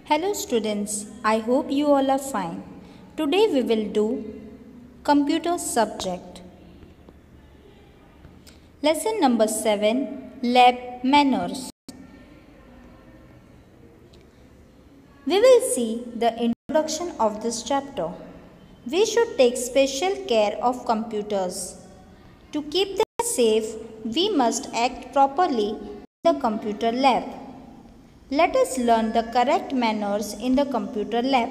Hello students, I hope you all are fine. Today we will do computer subject. Lesson number 7, Lab Manners. We will see the introduction of this chapter. We should take special care of computers. To keep them safe, we must act properly in the computer lab. Let us learn the correct manners in the computer lab.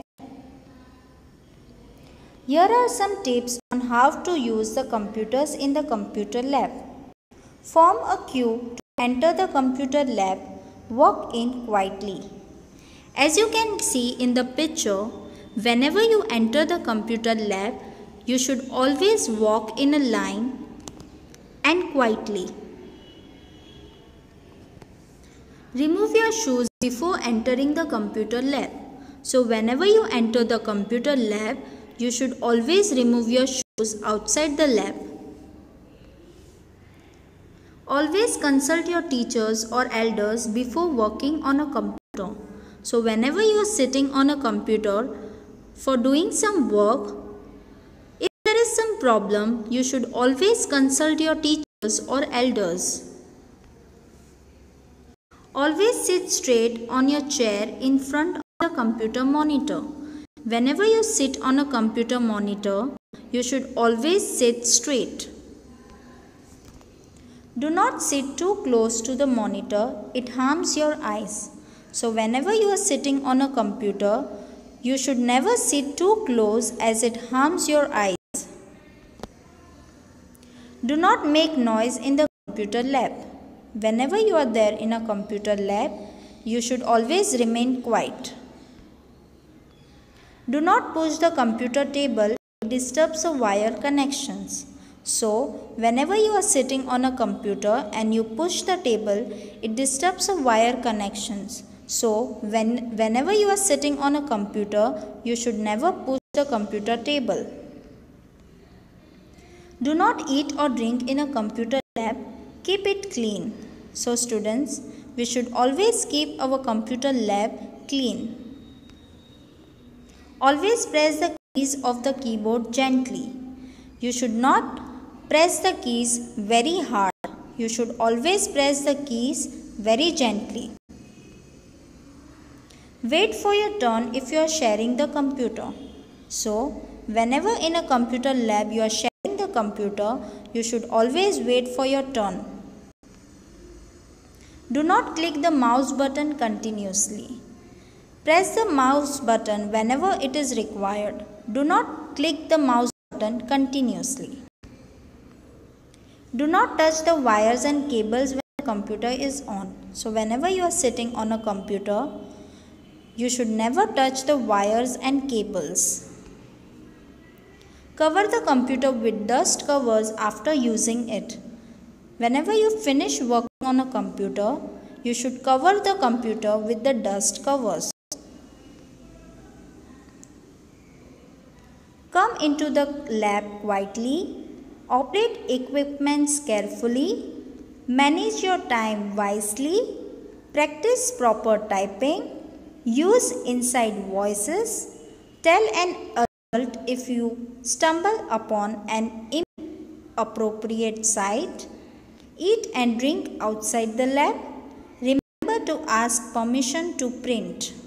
Here are some tips on how to use the computers in the computer lab. Form a queue to enter the computer lab. Walk in quietly. As you can see in the picture, whenever you enter the computer lab, you should always walk in a line and quietly. Remove your shoes before entering the computer lab. So whenever you enter the computer lab, you should always remove your shoes outside the lab. Always consult your teachers or elders before working on a computer. So whenever you are sitting on a computer for doing some work, if there is some problem, you should always consult your teachers or elders. Always sit straight on your chair in front of the computer monitor. Whenever you sit on a computer monitor, you should always sit straight. Do not sit too close to the monitor, it harms your eyes. So whenever you are sitting on a computer, you should never sit too close as it harms your eyes. Do not make noise in the computer lab. Whenever you are there in a computer lab, you should always remain quiet. Do not push the computer table, it disturbs the wire connections. So, whenever you are sitting on a computer and you push the table, it disturbs the wire connections. So, whenever you are sitting on a computer, you should never push the computer table. Do not eat or drink in a computer lab. Keep it clean. So students, we should always keep our computer lab clean. Always press the keys of the keyboard gently. You should not press the keys very hard. You should always press the keys very gently. Wait for your turn if you are sharing the computer. So, whenever in a computer lab you are sharing the computer, you should always wait for your turn. Do not click the mouse button continuously. Press the mouse button whenever it is required. Do not click the mouse button continuously. Do not touch the wires and cables when the computer is on. So whenever you are sitting on a computer, you should never touch the wires and cables. Cover the computer with dust covers after using it. Whenever you finish working on a computer, you should cover the computer with the dust covers. Come into the lab quietly. Operate equipments carefully. Manage your time wisely. Practice proper typing. Use inside voices. Tell an adult if you stumble upon an inappropriate site. Eat and drink outside the lab. Remember to ask permission to print.